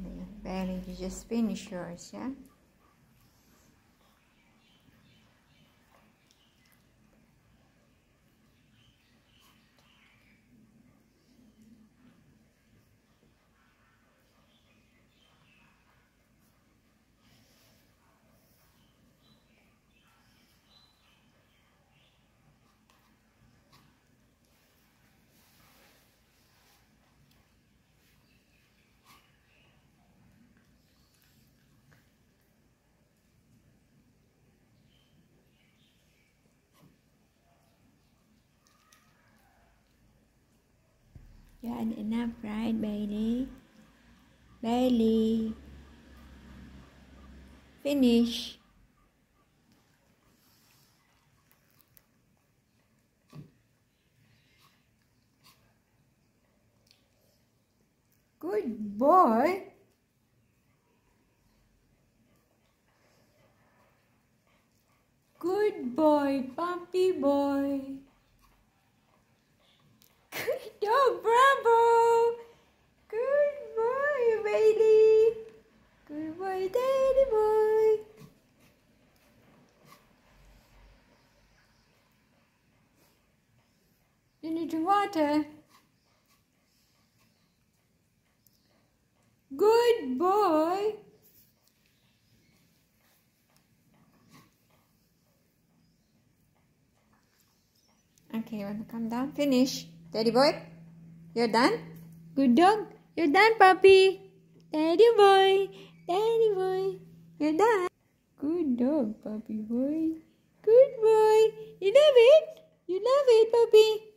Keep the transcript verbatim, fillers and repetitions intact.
Bailey, you just finish yours, yeah? You had enough, right, Bailey? Bailey. Finish. Good boy. Good boy, puppy boy. Good dog, bravo. Good boy, Bailey. Good boy, daddy boy. You need to water. Good boy. Okay, wanna come down? Finish. Daddy boy, you're done? Good dog. You're done, puppy. Daddy boy. Daddy boy. You're done. Good dog, puppy boy. Good boy. You love it? You love it, puppy?